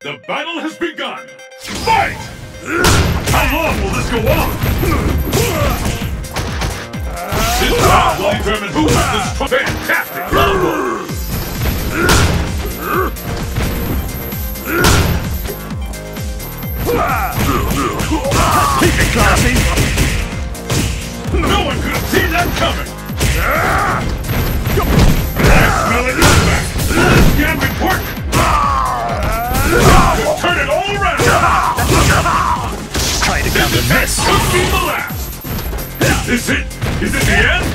The battle has begun! Fight! How long will this go on? This round will determine who has this fantastic combo! Keep it classy! No one could have seen that coming! I smell it back! Damn important! Turn it all around! Try to counter this! Could be the last! Is it? Is it the end?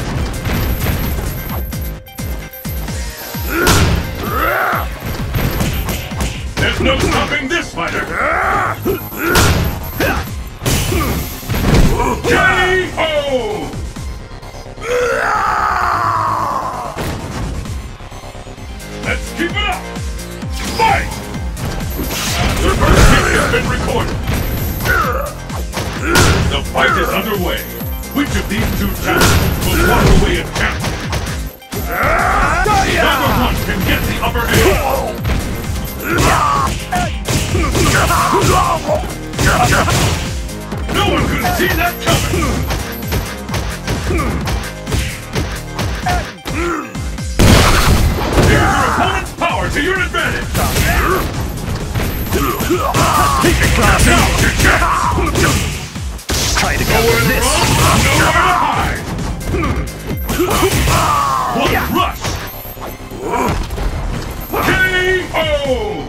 There's no stopping this fighter! K.O. Let's keep it up! Fight! The first hit has been recorded. The fight is underway. Which of these two champions will walk away as champion? Number one can get the upper hand. No one could have seen that coming! Here's your opponent's power to your advantage! Keep it classy! Now your chance! Try to counter this! Nowhere to hide! One rush! K.O.